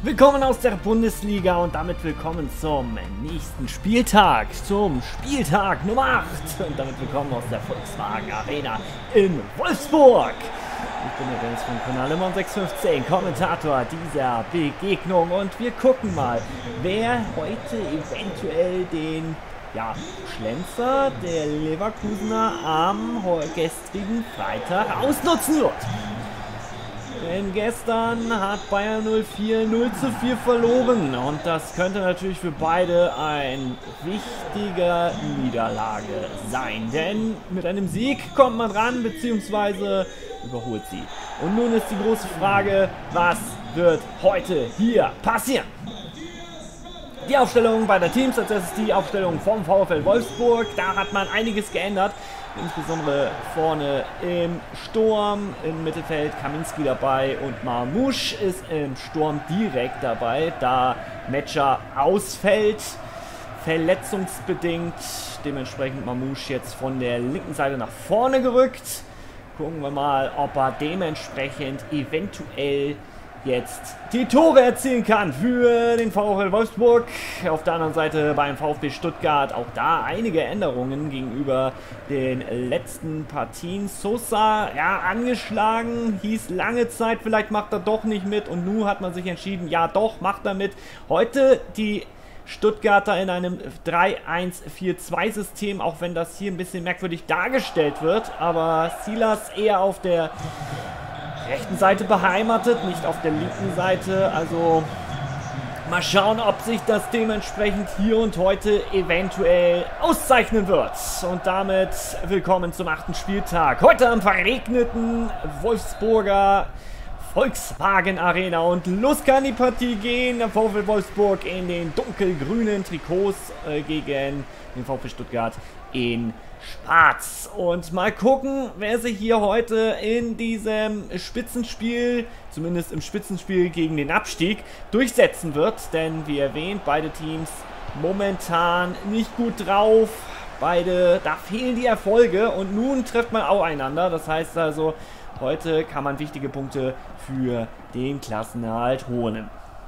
Willkommen aus der Bundesliga und damit willkommen zum nächsten Spieltag, zum Spieltag Nummer 8 und damit willkommen aus der Volkswagen Arena in Wolfsburg. Ich bin der Dennis von Kanal Limon 615, Kommentator dieser Begegnung und wir gucken mal, wer heute eventuell den Schlenzer der Leverkusener am gestrigen Freitag ausnutzen wird. Denn gestern hat Bayern 04 0:4 verloren und das könnte natürlich für beide eine wichtige Niederlage sein. Denn mit einem Sieg kommt man ran bzw. überholt sie. Und nun ist die große Frage, was wird heute hier passieren? Die Aufstellung beider Teams, als erstes die Aufstellung vom VfL Wolfsburg. Da hat man einiges geändert. Insbesondere vorne im Sturm, im Mittelfeld Kaminski dabei und Marmoush ist im Sturm direkt dabei, da Metscher ausfällt, verletzungsbedingt. Dementsprechend Marmoush jetzt von der linken Seite nach vorne gerückt. Gucken wir mal, ob er dementsprechend eventuell jetzt die Tore erzielen kann für den VfL Wolfsburg. Auf der anderen Seite beim VfB Stuttgart auch da einige Änderungen gegenüber den letzten Partien. Sosa, angeschlagen, hieß lange Zeit, vielleicht macht er doch nicht mit und nun hat man sich entschieden, ja doch, macht er mit. Heute die Stuttgarter in einem 3-1-4-2 System, auch wenn das hier ein bisschen merkwürdig dargestellt wird, aber Silas eher auf der rechten Seite beheimatet, nicht auf der linken Seite. Also mal schauen, ob sich das dementsprechend hier und heute eventuell auszeichnen wird. Und damit willkommen zum 8. Spieltag. Heute am verregneten Wolfsburger Volkswagen Arena. Und los kann die Partie gehen. Der VfL Wolfsburg in den dunkelgrünen Trikots gegen den VfB Stuttgart in Schwarz. Und mal gucken, wer sich hier heute in diesem Spitzenspiel, zumindest im Spitzenspiel gegen den Abstieg, durchsetzen wird. Denn wie erwähnt, beide Teams momentan nicht gut drauf. Da fehlen die Erfolge und nun trifft man auch einander. Das heißt also, heute kann man wichtige Punkte für den Klassenerhalt holen.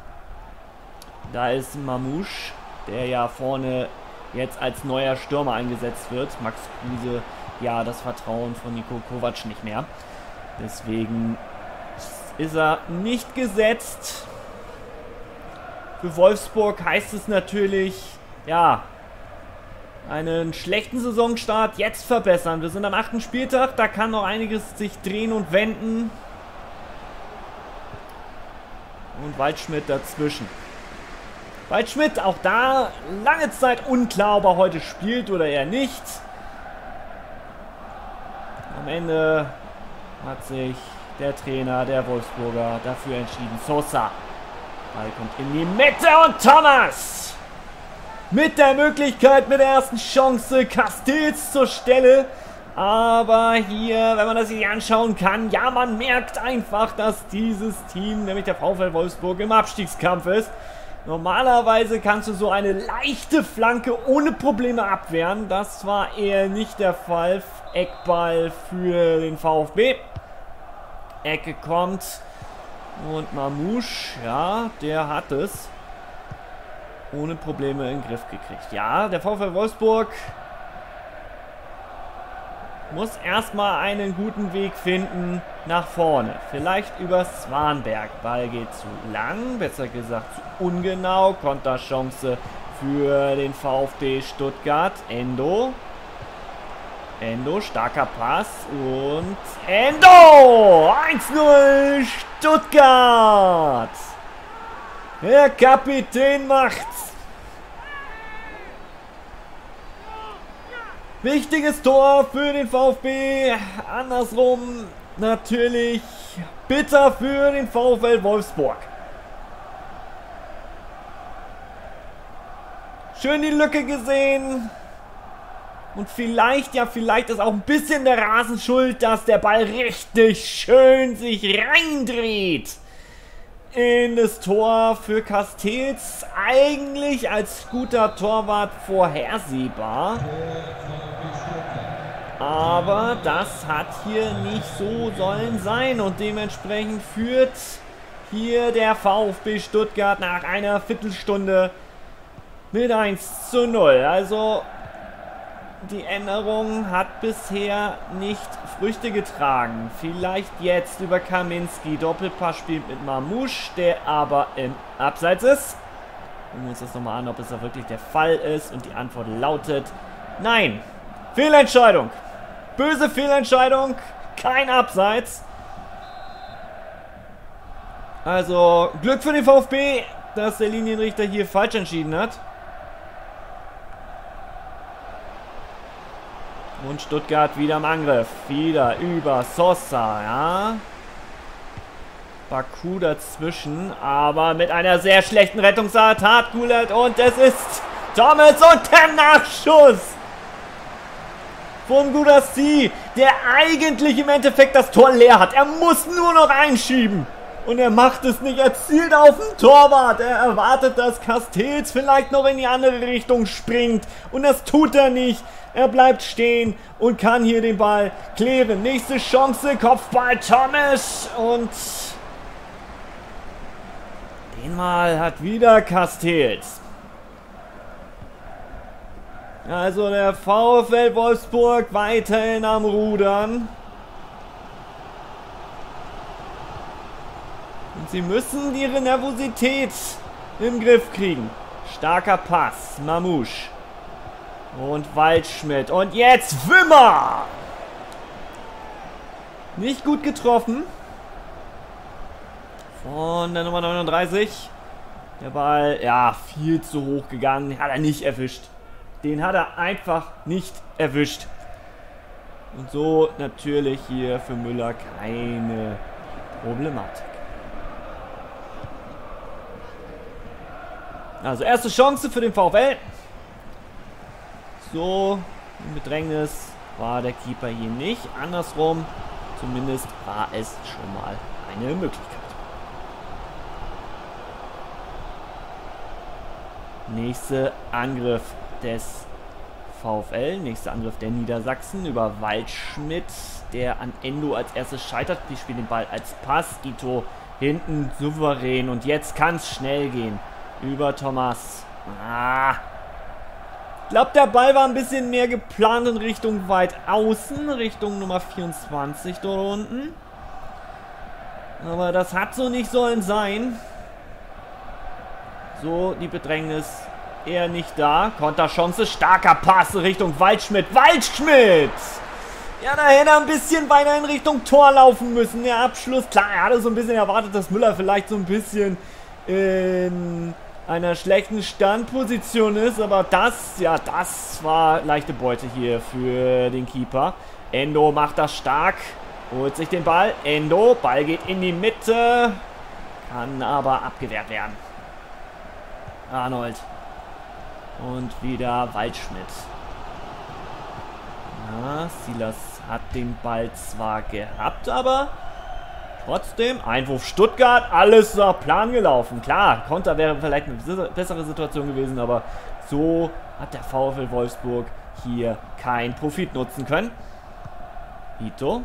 Da ist Marmoush, der ja vorne jetzt als neuer Stürmer eingesetzt wird. Max Kruse, das Vertrauen von Niko Kovac nicht mehr. Deswegen ist er nicht gesetzt. Für Wolfsburg heißt es natürlich, einen schlechten Saisonstart jetzt verbessern. Wir sind am 8. Spieltag, da kann noch einiges sich drehen und wenden. Und Waldschmidt dazwischen. Waldschmidt, auch da lange Zeit unklar, ob er heute spielt oder eher nicht. Am Ende hat sich der Trainer der Wolfsburger dafür entschieden. Sosa. Ball kommt in die Mitte und Thomas mit der Möglichkeit, mit der ersten Chance Castells zur Stelle. Aber hier, wenn man das sich anschauen kann, man merkt einfach, dass dieses Team, nämlich der VfL Wolfsburg, im Abstiegskampf ist. Normalerweise kannst du so eine leichte Flanke ohne Probleme abwehren. Das war eher nicht der Fall. Eckball für den VfB. Ecke kommt. Und Marmoush, der hat es ohne Probleme in den Griff gekriegt. Der VfL Wolfsburg muss erstmal einen guten Weg finden nach vorne. Vielleicht über Swanberg. Ball geht zu lang, besser gesagt zu ungenau. Konterchance für den VfB Stuttgart. Endo, starker Pass und Endo! 1:0 Stuttgart! Der Kapitän macht's! Wichtiges Tor für den VfB. Andersrum natürlich bitter für den VfL Wolfsburg. Schön die Lücke gesehen. Und vielleicht ist auch ein bisschen der Rasen schuld, dass der Ball richtig schön sich reindreht in das Tor für Castells. Eigentlich als guter Torwart vorhersehbar. Aber das hat hier nicht so sollen sein und dementsprechend führt hier der VfB Stuttgart nach einer Viertelstunde mit 1:0. Also die Änderung hat bisher nicht Früchte getragen. Vielleicht jetzt über Kaminski. Doppelpass spielt mit Mamouche, der aber im Abseits ist. Gucken wir uns das nochmal an, ob es da wirklich der Fall ist. Und die Antwort lautet nein. Fehlentscheidung. Böse Fehlentscheidung. Kein Abseits. Also Glück für den VfB, dass der Linienrichter hier falsch entschieden hat. Und Stuttgart wieder im Angriff. Wieder über Sosa, ja. Baku dazwischen, aber mit einer sehr schlechten Rettungsart. Hartgulet und es ist Thomas und der Nachschuss von Gulassi, der eigentlich im Endeffekt das Tor leer hat. Er muss nur noch einschieben. Und er macht es nicht. Er zielt auf den Torwart. Er erwartet, dass Castells vielleicht noch in die andere Richtung springt. Und das tut er nicht. Er bleibt stehen und kann hier den Ball kleben. Nächste Chance. Kopfball Thomas. Und den Mal hat wieder Castells. Also der VfL Wolfsburg weiterhin am Rudern. Und sie müssen ihre Nervosität im Griff kriegen. Starker Pass. Mamouche. Und Waldschmidt. Und jetzt Wimmer. Nicht gut getroffen. Von der Nummer 39. Der Ball, ja, viel zu hoch gegangen. Den hat er nicht erwischt. Den hat er einfach nicht erwischt. Und so natürlich hier für Müller keine Problematik. Also erste Chance für den VfL. So, im Bedrängnis war der Keeper hier nicht. Andersrum, zumindest war es schon mal eine Möglichkeit. Nächster Angriff des VfL. Nächster Angriff der Niedersachsen über Waldschmidt, der an Endo als erstes scheitert. Die spielen den Ball als Pass. Ito hinten souverän. Und jetzt kann es schnell gehen. Über Thomas. Ich glaube, der Ball war ein bisschen mehr geplant in Richtung weit außen. Richtung Nummer 24 dort unten. Aber das hat so nicht sollen sein. So, die Bedrängnis eher nicht da. Konterchance, starker Pass Richtung Waldschmidt. Waldschmidt! Ja, da hätte er ein bisschen weiter in Richtung Tor laufen müssen. Der Abschluss, klar, er hatte so ein bisschen erwartet, dass Müller vielleicht so ein bisschen in einer schlechten Standposition ist. Aber das, ja, das war leichte Beute hier für den Keeper. Endo macht das stark. Holt sich den Ball. Endo, Ball geht in die Mitte. Kann aber abgewehrt werden. Arnold. Und wieder Waldschmidt. Ja, Silas hat den Ball zwar gehabt, aber trotzdem, Einwurf Stuttgart, alles nach Plan gelaufen. Klar, Konter wäre vielleicht eine bessere Situation gewesen, aber so hat der VfL Wolfsburg hier keinen Profit nutzen können. Ito.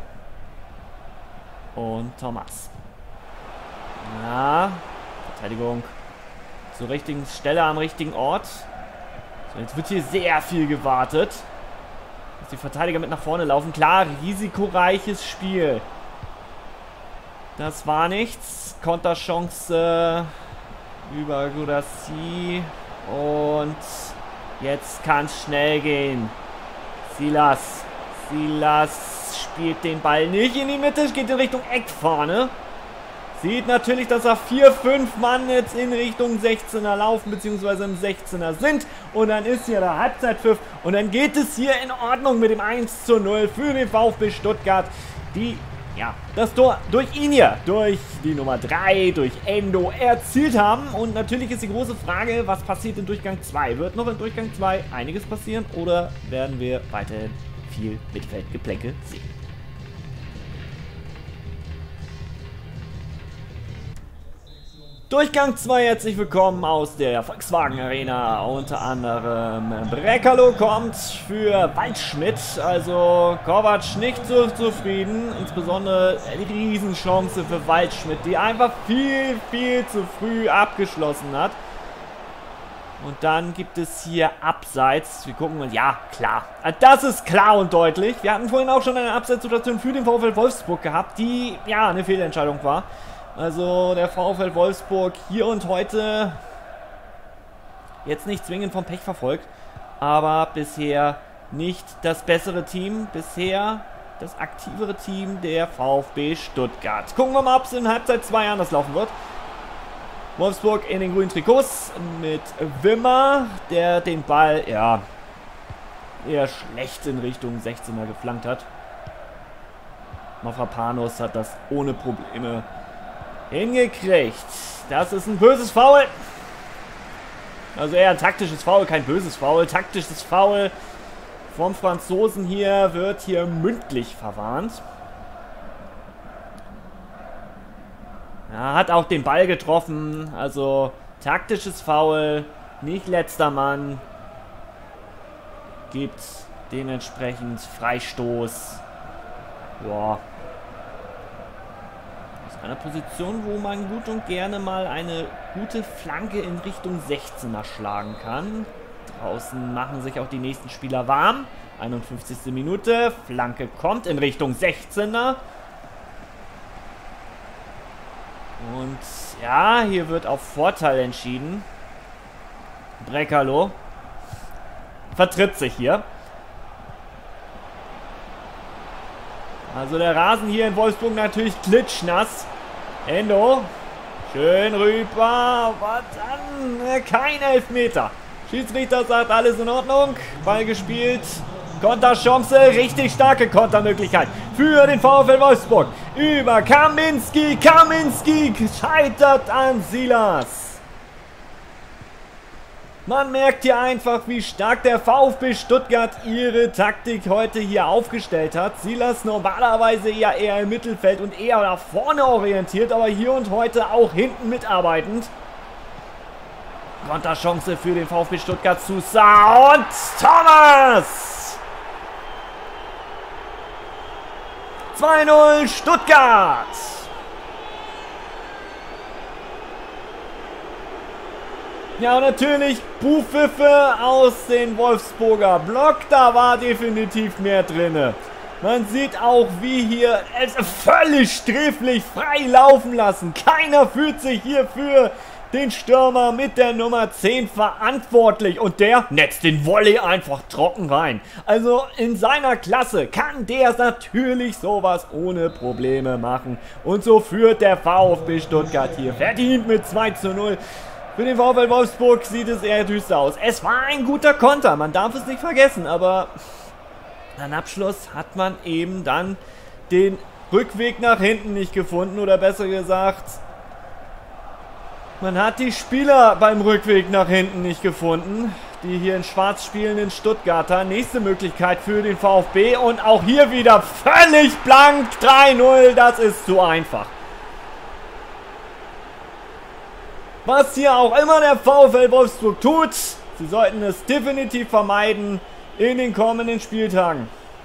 Und Thomas. Ja, Verteidigung zur richtigen Stelle am richtigen Ort. So, jetzt wird hier sehr viel gewartet, dass die Verteidiger mit nach vorne laufen. Klar, risikoreiches Spiel. Das war nichts. Konterchance über Gulassi. Und jetzt kann es schnell gehen. Silas. Silas spielt den Ball nicht in die Mitte. Geht in Richtung Eckfahne. Sieht natürlich, dass da 4, 5 Mann jetzt in Richtung 16er laufen, beziehungsweise im 16er sind. Und dann ist hier der Halbzeitpfiff. Und dann geht es hier in Ordnung mit dem 1:0 für den VfB Stuttgart. Die, ja, das Tor durch ihn hier, durch die Nummer 3, durch Endo erzielt haben. Und natürlich ist die große Frage, was passiert in Durchgang 2? Wird noch in Durchgang 2 einiges passieren oder werden wir weiterhin viel Mittelfeldgeplänke sehen? Durchgang 2, herzlich willkommen aus der Volkswagen Arena. Unter anderem Brekalo kommt für Waldschmidt. Also Kovac nicht so zufrieden. Insbesondere die Riesenchance für Waldschmidt, die einfach viel zu früh abgeschlossen hat. Und dann gibt es hier Abseits. Wir gucken uns, ja klar. Das ist klar und deutlich. Wir hatten vorhin auch schon eine Abseitssituation für den VfL Wolfsburg gehabt, die ja eine Fehlentscheidung war. Also der VfL Wolfsburg hier und heute jetzt nicht zwingend vom Pech verfolgt, aber bisher nicht das bessere Team, bisher das aktivere Team der VfB Stuttgart. Gucken wir mal, ob es in Halbzeit 2 anders laufen wird. Wolfsburg in den grünen Trikots mit Wimmer, der den Ball ja eher schlecht in Richtung 16er geflankt hat. Mavropanos hat das ohne Probleme hingekriegt. Das ist ein böses Foul. Also eher ein taktisches Foul, kein böses Foul. Taktisches Foul vom Franzosen hier wird hier mündlich verwarnt. Ja, hat auch den Ball getroffen. Also taktisches Foul, nicht letzter Mann. Gibt dementsprechend Freistoß. Boah. Einer Position, wo man gut und gerne mal eine gute Flanke in Richtung 16er schlagen kann. Draußen machen sich auch die nächsten Spieler warm. 51. Minute. Flanke kommt in Richtung 16er. Und ja, hier wird auf Vorteil entschieden. Brekalo vertritt sich hier. Also der Rasen hier in Wolfsburg natürlich klitschnass. Endo. Schön rüber. Aber dann kein Elfmeter. Schiedsrichter sagt, alles in Ordnung. Ball gespielt. Konterchance. Richtig starke Kontermöglichkeit für den VfL Wolfsburg. Über Kaminski. Kaminski scheitert an Silas. Man merkt hier einfach, wie stark der VfB Stuttgart ihre Taktik heute hier aufgestellt hat. Silas normalerweise ja eher im Mittelfeld und eher nach vorne orientiert, aber hier und heute auch hinten mitarbeitend. Konterchance für den VfB Stuttgart zu Sa und Thomas! 2-0 Stuttgart! Ja, und natürlich Buhpfiffe aus den Wolfsburger Block. Da war definitiv mehr drin. Man sieht auch, wie hier es völlig sträflich frei laufen lassen. Keiner fühlt sich hier für den Stürmer mit der Nummer 10 verantwortlich. Und der netzt den Volley einfach trocken rein. Also in seiner Klasse kann der natürlich sowas ohne Probleme machen. Und so führt der VfB Stuttgart hier verdient mit 2:0. Für den VfL Wolfsburg sieht es eher düster aus. Es war ein guter Konter, man darf es nicht vergessen, aber am Abschluss hat man eben dann den Rückweg nach hinten nicht gefunden, oder besser gesagt, man hat die Spieler beim Rückweg nach hinten nicht gefunden, die hier in schwarz spielenden Stuttgarter. Nächste Möglichkeit für den VfB und auch hier wieder völlig blank, 3:0, das ist zu einfach. Was hier auch immer der VfL Wolfsburg tut, sie sollten es definitiv vermeiden in den kommenden Spieltagen.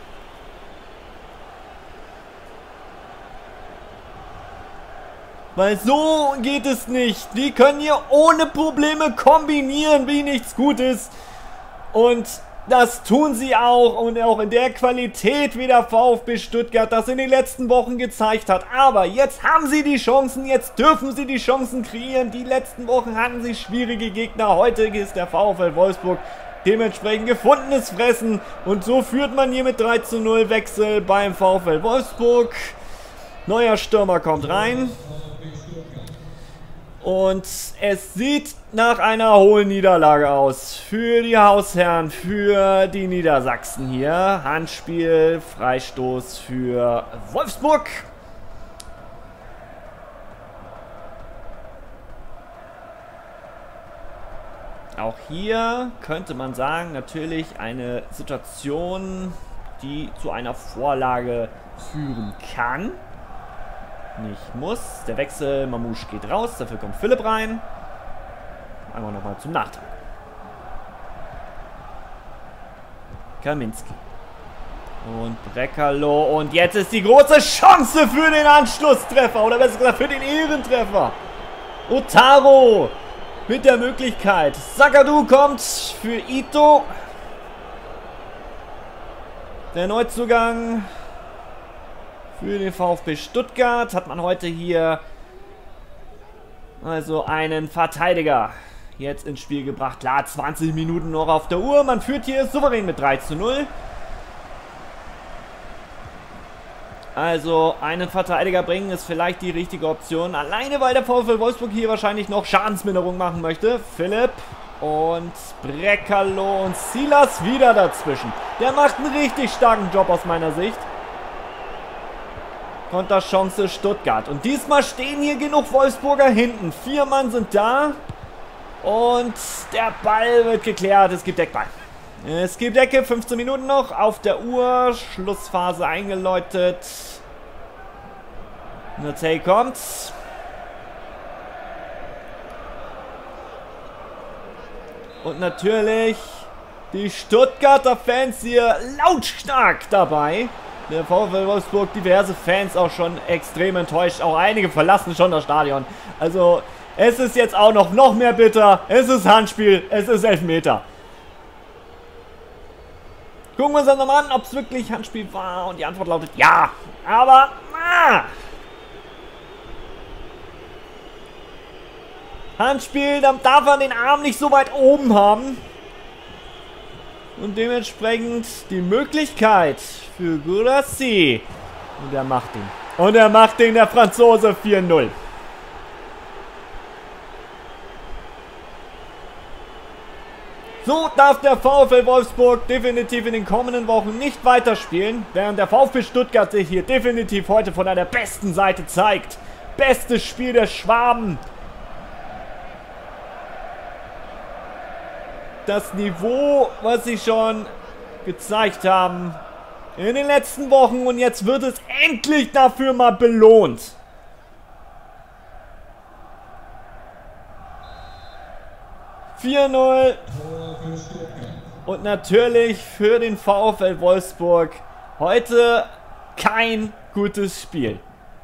Weil so geht es nicht. Die können hier ohne Probleme kombinieren wie nichts Gutes. Und das tun sie auch, und auch in der Qualität, wie der VfB Stuttgart das in den letzten Wochen gezeigt hat. Aber jetzt haben sie die Chancen, jetzt dürfen sie die Chancen kreieren. Die letzten Wochen hatten sie schwierige Gegner. Heute ist der VfL Wolfsburg dementsprechend gefundenes Fressen. Und so führt man hier mit 3:0 Wechsel beim VfL Wolfsburg. Neuer Stürmer kommt rein. Und es sieht nach einer hohen Niederlage aus für die Hausherren, für die Niedersachsen hier. Handspiel, Freistoß für Wolfsburg. Auch hier könnte man sagen, natürlich eine Situation, die zu einer Vorlage führen kann. Nicht muss. Der Wechsel, Mamouche geht raus, dafür kommt Philipp rein. Einmal nochmal zum Nachtrag. Kaminski. Und Brekalo. Und jetzt ist die große Chance für den Anschlusstreffer. Oder besser gesagt für den Ehrentreffer. Otaro mit der Möglichkeit. Zagadou kommt für Ito. Der Neuzugang für den VfB Stuttgart. Hat man heute hier also einen Verteidiger jetzt ins Spiel gebracht. Klar, 20 Minuten noch auf der Uhr. Man führt hier souverän mit 3:0. Also einen Verteidiger bringen ist vielleicht die richtige Option. Alleine, weil der VfL Wolfsburg hier wahrscheinlich noch Schadensminderung machen möchte. Philipp und Brekalo und Silas wieder dazwischen. Der macht einen richtig starken Job aus meiner Sicht. Konterchance Stuttgart. Und diesmal stehen hier genug Wolfsburger hinten. 4 Mann sind da. Und der Ball wird geklärt. Es gibt Eckball. Es gibt Ecke. 15 Minuten noch auf der Uhr. Schlussphase eingeläutet. Notay kommt. Und natürlich die Stuttgarter Fans hier lautstark dabei. Der VfL Wolfsburg, diverse Fans auch schon extrem enttäuscht. Auch einige verlassen schon das Stadion. Also es ist jetzt auch noch mehr bitter. Es ist Handspiel, es ist Elfmeter. Gucken wir uns dann nochmal an, ob es wirklich Handspiel war. Und die Antwort lautet ja. Aber Handspiel, dann darf er den Arm nicht so weit oben haben. Und dementsprechend die Möglichkeit für Guirassy. Und er macht ihn. Und er macht den, der Franzose, 4:0. So darf der VfL Wolfsburg definitiv in den kommenden Wochen nicht weiterspielen, während der VfB Stuttgart sich hier definitiv heute von einer besten Seite zeigt. Bestes Spiel der Schwaben. Das Niveau, was sie schon gezeigt haben in den letzten Wochen, und jetzt wird es endlich dafür mal belohnt. Und natürlich für den VfL Wolfsburg heute kein gutes Spiel.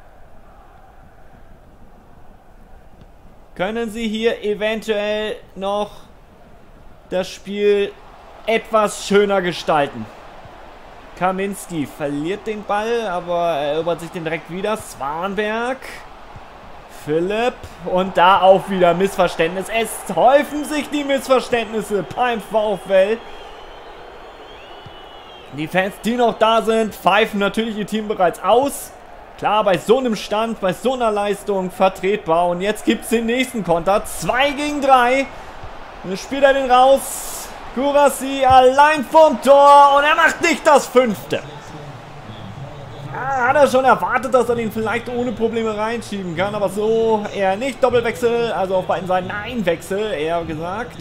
Können sie hier eventuell noch das Spiel etwas schöner gestalten? Kaminski verliert den Ball, aber erobert sich den direkt wieder. Swanberg. Philipp. Und da auch wieder Missverständnis. Es häufen sich die Missverständnisse beim VfL. Die Fans, die noch da sind, pfeifen natürlich ihr Team bereits aus. Klar, bei so einem Stand, bei so einer Leistung vertretbar. Und jetzt gibt es den nächsten Konter. 2 gegen 3. Und jetzt spielt er den raus. Guirassy allein vom Tor. Und er macht nicht das 5. Hat er schon erwartet, dass er den vielleicht ohne Probleme reinschieben kann. Aber so eher nicht. Doppelwechsel. Also auf beiden Seiten ein Wechsel, eher gesagt.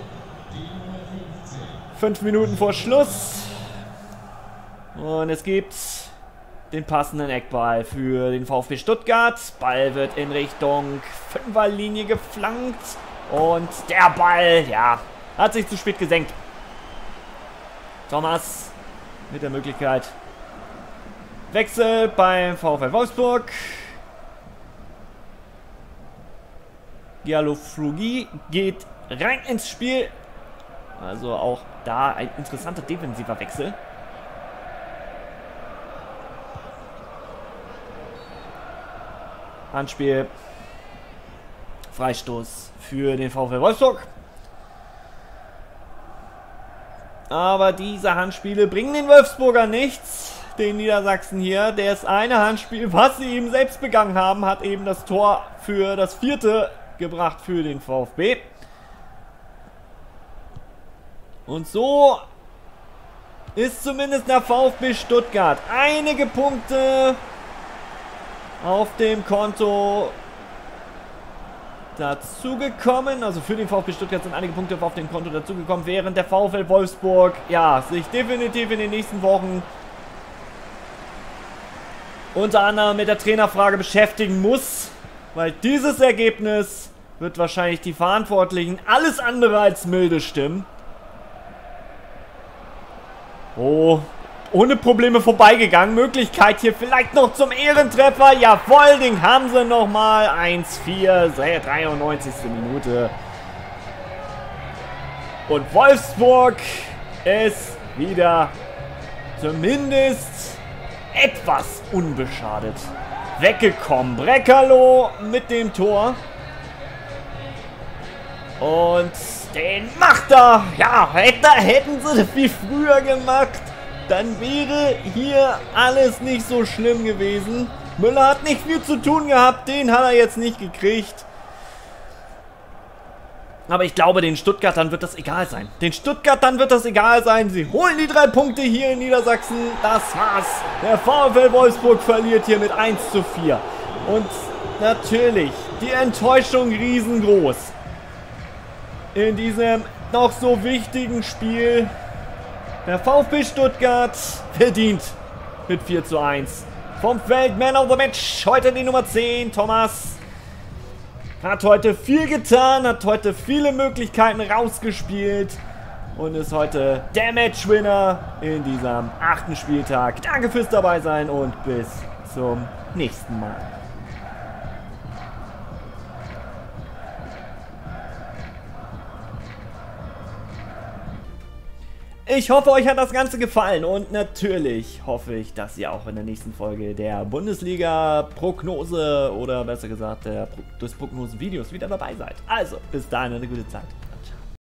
5 Minuten vor Schluss. Und es gibt den passenden Eckball für den VfB Stuttgart. Ball wird in Richtung 5er-Linie geflankt. Und der Ball, ja, hat sich zu spät gesenkt. Thomas mit der Möglichkeit. Wechsel beim VfL Wolfsburg. Giallofrugi geht rein ins Spiel. Also auch da ein interessanter defensiver Wechsel. Handspiel. Freistoß für den VfL Wolfsburg. Aber diese Handspiele bringen den Wolfsburger nichts. Den Niedersachsen hier. Das eine Handspiel, was sie eben selbst begangen haben, hat eben das Tor für das 4. gebracht für den VfB. Und so ist zumindest der VfB Stuttgart einige Punkte auf dem Konto dazugekommen. Also für den VfB Stuttgart sind einige Punkte auf dem Konto dazugekommen, während der VfL Wolfsburg ja sich definitiv in den nächsten Wochen unter anderem mit der Trainerfrage beschäftigen muss, weil dieses Ergebnis wird wahrscheinlich die Verantwortlichen alles andere als milde stimmen. Oh, ohne Probleme vorbeigegangen. Möglichkeit hier vielleicht noch zum Ehrentreffer. Jawohl, den haben sie nochmal. 1-4, 93. Minute. Und Wolfsburg ist wieder zumindest etwas unbeschadet weggekommen. Breckerloh mit dem Tor. Und den macht er. Ja, hätten sie das viel früher gemacht, dann wäre hier alles nicht so schlimm gewesen. Müller hat nicht viel zu tun gehabt. Den hat er jetzt nicht gekriegt. Aber ich glaube, den Stuttgartern wird das egal sein. Sie holen die 3 Punkte hier in Niedersachsen. Das war's. Der VfL Wolfsburg verliert hier mit 1:4. Und natürlich die Enttäuschung riesengroß. In diesem noch so wichtigen Spiel. Der VfB Stuttgart verdient mit 4:1 vom Feld. Man of the Match. Heute die Nummer 10, Thomas. Hat heute viel getan, hat heute viele Möglichkeiten rausgespielt und ist heute der Matchwinner in diesem 8. Spieltag. Danke fürs Dabeisein und bis zum nächsten Mal. Ich hoffe, euch hat das Ganze gefallen und natürlich hoffe ich, dass ihr auch in der nächsten Folge der Bundesliga-Prognose oder besser gesagt des Prognosen-Videos wieder dabei seid. Also, bis dahin eine gute Zeit.